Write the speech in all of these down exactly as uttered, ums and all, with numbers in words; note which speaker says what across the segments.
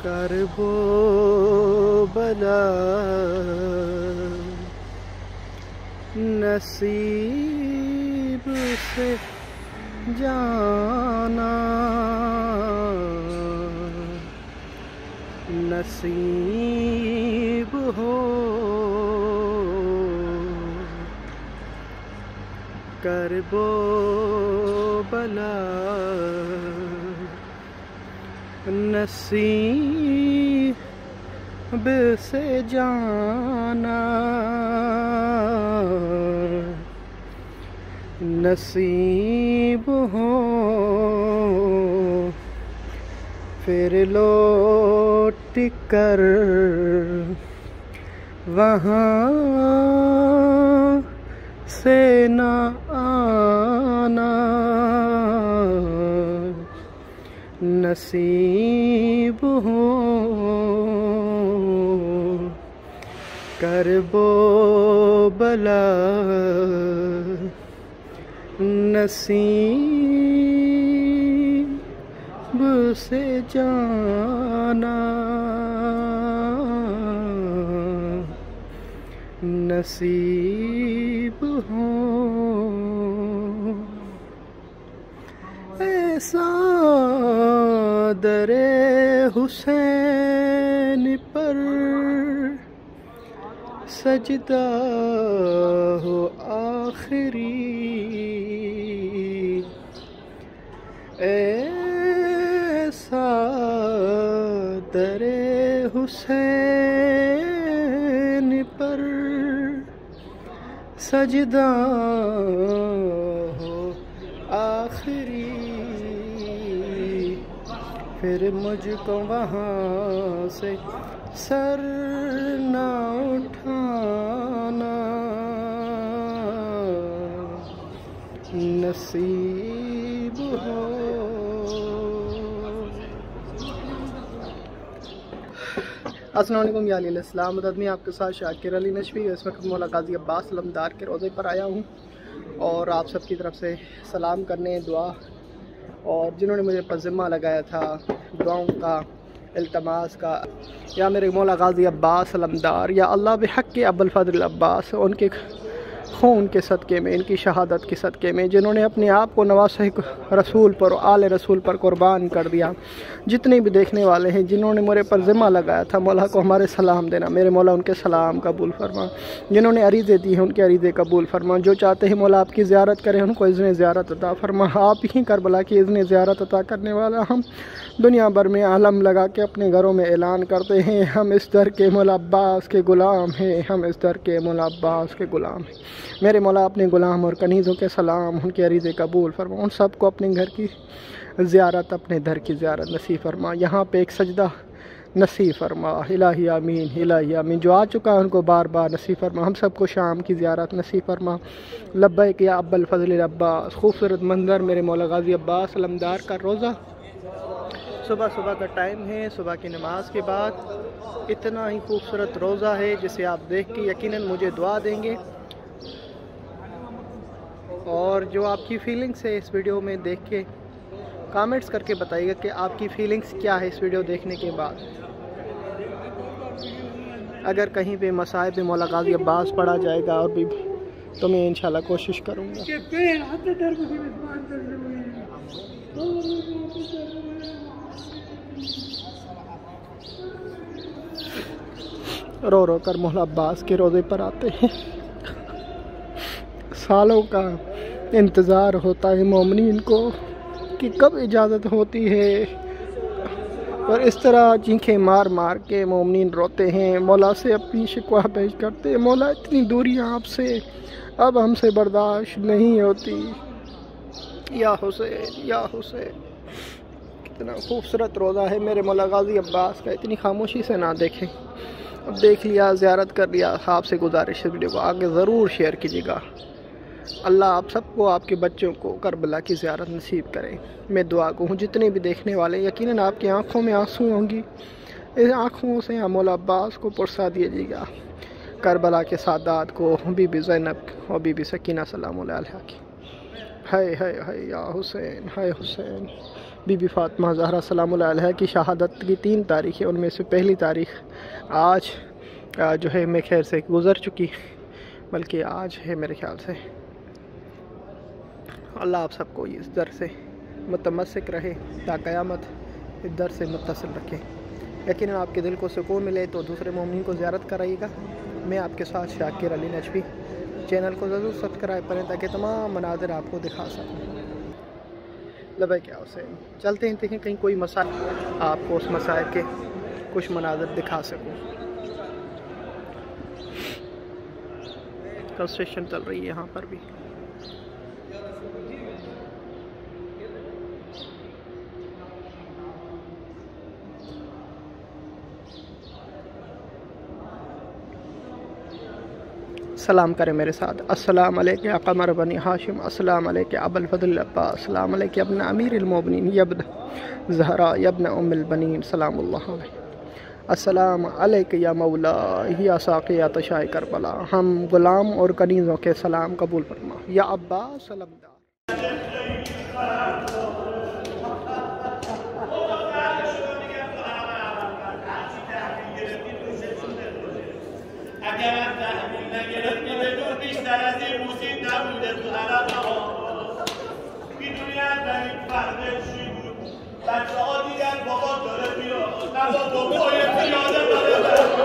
Speaker 1: करबो बला नसीब से जाना, नसीब हो करबो बला नसीब से जाना, नसीब हो फिर लौट कर वहाँ से न आना, नसीब हो करबो बला नसीब से जाना, नसीब हो ऐसा दरे हुसैन पर सजदा हो आखिरी, ऐसा दरे हुसैन पर सजदा हो आखिरी, फिर मुझको वहाँ से सर न उठाना, नसीब हो अस्सलाम वालेकुम या अलैहिस्सलाम। मदद में आपके साथ शाकिर अली नशवी। इस वक्त मौला गाजी अब्बास अलमदार के रोज़े पर आया हूँ और आप सबकी तरफ से सलाम करने, दुआ, और जिन्होंने मुझे पर ज़िम्मा लगाया था दुआओं का, इल्तमास का, या मेरे मौला गाजी अब्बास अलमदार, या अल्लाह बेहक़ के अब्बुल फ़ज़ल अब्बास, उनके खून के सदक़े में, इनकी शहादत के सदक़े में, जिन्होंने अपने आप को नवासे रसूल पर, आले रसूल पर कुर्बान कर दिया, जितने भी देखने वाले हैं जिन्होंने मेरे पर ज़िम्मा लगाया था, मौला को हमारे सलाम देना। मेरे मौला उनके सलाम कबूल फरमा। जिन्होंने अरीज़े दी हैं उनके अरीज़े कबूल फरमा। जो चाहते हैं मौला आपकी ज़ियारत करें उनको इज़्न ज़ियारत अता फरमा। आप ही करबला की इज़्न ज़ियारत अता करने वाला हम दुनिया भर में आलम लगा के अपने घरों में ऐलान करते हैं, हम इस दर के मौला अब्बास के ग़ुलाम हैं, हम इस दर के मौला अब्बास के ग़ुलाम हैं। मेरे मौला अपने ग़ुलाम और कनीज़ों के सलाम, उनके अरीज़े कबूल फरमा। उन सब को अपने घर की ज़ियारत, अपने दर की ज़ियारत नसीब फरमा। यहाँ पे एक सजदा नसीब फरमा। इलाही आमीन, इलाही आमीन। जो आ चुका है उनको बार बार नसीब फरमा। हम सबको शाम की ज़ियारत नसीब फरमा। लब्बैक या अब्बुल फ़ज़ल अब्बास। खूबसूरत मंज़र मेरे मौला गाज़ी अब्बास अलमदार का रोज़ा। सुबह सुबह का टाइम है, सुबह की नमाज के बाद इतना ही खूबसूरत रोज़ा है जिसे आप देख के यकीनन मुझे दुआ देंगे। और जो आपकी फ़ीलिंग्स है इस वीडियो में देख के कमेंट्स करके बताइएगा कि आपकी फ़ीलिंग्स क्या है इस वीडियो देखने के बाद। अगर कहीं पे मसाइब में मौला गाज़ी अब्बास पढ़ा जाएगा और भी तो मैं इंशाल्लाह कोशिश करूँगा। रो रो कर मौला अब्बास के रोज़े पर आते हैं। सालों का इंतज़ार होता है मोमिनीन को कि कब इजाज़त होती है, और इस तरह चीखें मार मार के मोमिनीन रोते हैं, मौला से अपनी शिकवा पेश करते हैं। मौला इतनी दूरियां आपसे अब हमसे बर्दाश्त नहीं होती, या हुसैन या हुसैन। कितना खूबसूरत रोज़ा है मेरे मौला गाज़ी अब्बास का, इतनी खामोशी से ना देखें। अब देख लिया, ज़ियारत कर लिया, आपसे गुजारिश इस वीडियो को आगे ज़रूर शेयर कीजिएगा। अल्लाह आप सबको, आपके बच्चों को करबला की ज़ियारत नसीब करें। मैं दुआ को हूँ जितने भी देखने वाले, यकीनन आपकी आँखों में आंसू होंगी, इस आँखों से आप मौला अब्बास को पुरसा दीजिएगा। करबला के सादात को, बीबी ज़ैनब और बीबी सकीना सलामुल्लाह अलैहा की हाय हाय हाय या हुसैन, हाय हुसैन। बीबी फातिमा ज़हरा सलामुल्लाह अलैहा की शहादत की तीन तारीख है, उनमें से पहली तारीख आज जो है मैं खैर से गुज़र चुकी, बल्कि आज है मेरे ख्याल से। अल्लाह आप सबको इस दर से मुतमस्सिक रहे, ता क़यामत इस दर से मुत्तसिल रखे। यकीनन आपके दिल को सुकून मिले तो दूसरे मोमिन को ज़ियारत कराइएगा। मैं आपके साथ शाकिर अली नजफी। चैनल को ज़रूर सब्सक्राइब करें ताकि तमाम मनाज़िर आपको दिखा सकूँ। लबैक क्या हुसैन। चलते हैं, देखें कहीं कोई मसाइल, आपको उस मसाइल के कुछ मनाज़िर दिखा सकूँ। कंस्ट्रक्शन चल रही है यहाँ पर भी। सलाम करें मेरे साथ। अस्सलाम अलैकुम या क़मर बनी हाशिम, अस्सलाम अलैकुम अबुल फ़ज़ल अब्बास, अस्सलाम अलैकुम यब्न अमीरुल मोमिनीन यब्न ज़हरा यब्न उम्मुल बनीन, सलामुल्लाह अलैहि। अस्सलाम अलैकुम या मौला या साक़ियात शाय करबला। हम ग़ुलाम और कनीज़ों के सलाम कबूल फरमा। या अब्बास सलामदार।
Speaker 2: بیشتر از این موسیقی نبوده تو عرب ها. میدونی اولین فردشی بود بچه ها دیدن بابا داره میاد، نه بابا پای پیاده داره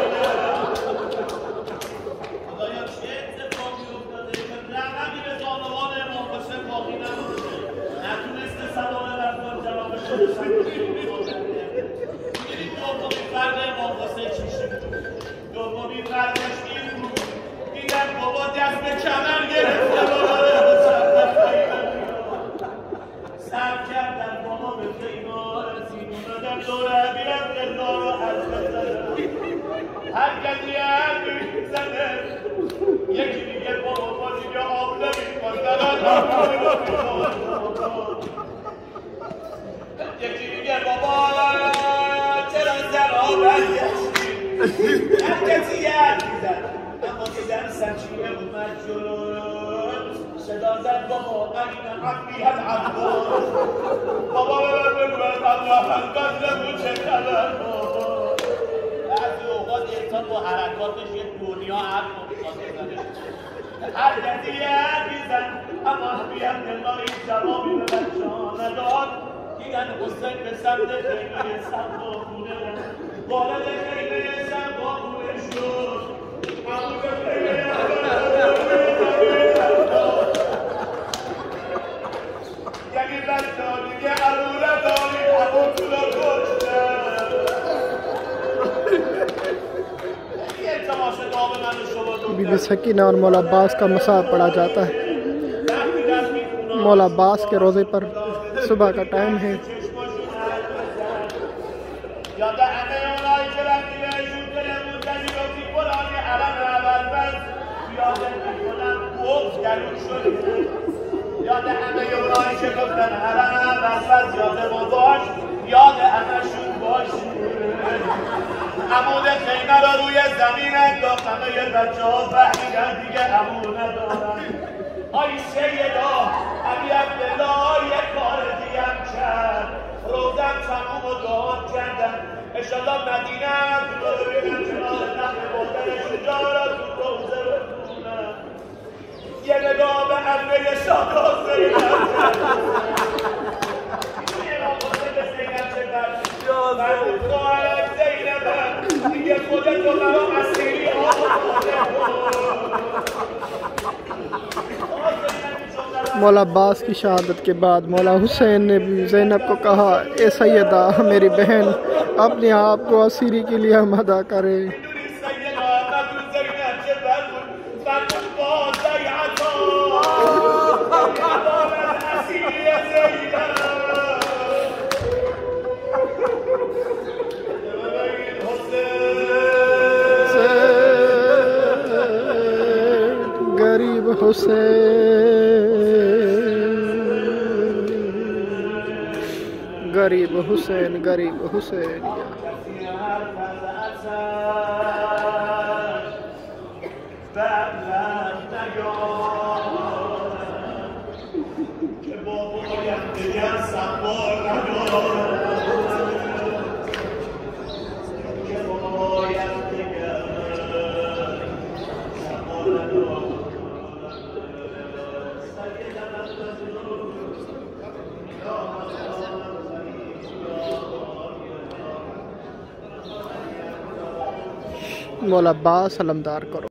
Speaker 2: خدایا چه اتفاقی افتاده که رقمی به خانوان امام حسین باقی نمونده، نتونسته سوار رفتار جوابش رو میدونی دومین فرد امام حسین چیشی بود. دومین فردش این بود دیدن بابا دست به کمر گرفته سر کردن بابا به خیمار رسید اومدن دور امیرم دلدار رو حرف بزنن. هر کسی هر میزنه یکی دیگه بابا با دیگه آب نمیخواستن یکی دیگه بابا چرا سر آب برگشتی. هر کسی هر میزن اما که در سرچینه اومد جلو صدا زد بابا این عمی العباس. بابا ببر بگوید الله اکبر نگو چه خبر. بابا بعضی اوقات انسان با حرکاتش یه دنیا حرف میخواد بزنه. هر کسی یه حرفی زد اما حرفی هم دلار این جوابی به بچه ها نداد. دیدن حسین به سمت خیمه سقاخونه رفت، وارد خیمه سقاخونه شد.
Speaker 1: बीबी सकीना और मौला अब्बास का मसाब पढ़ा जाता है। मौला अब्बास के रोज़े पर सुबह का टाइम है।
Speaker 2: یاد همه اونایی که گفتن حرم بس یاد ما باش، یاد همشون باش. عمود خیمه رو روی زمین انداخت، همه بچه ها فهمیدن دیگه عمود ندارن. آی سیدا علی عبدالله یه کار دیگه هم کرد، روزن تموم و دعا کردن انشالله مدینه هم تو رو ببینم کنار نخل مادرش جارا تو روزه بکنم. یه نگاه به عمه شادا زینب یه نگاه به زینب چه بر من خواهد زینبم دیگه خودتو برا اسیری
Speaker 1: मौला अब्बास की शहादत के बाद मौला हुसैन ने भी ज़ैनब को कहा, ए सैयदा मेरी बहन अपने आप को असीरी के लिए हम अदा करें। गरीब हुसैन, गरीब हुसैन, गरीब हुसैन। मौला अब्बास अलमदार करो।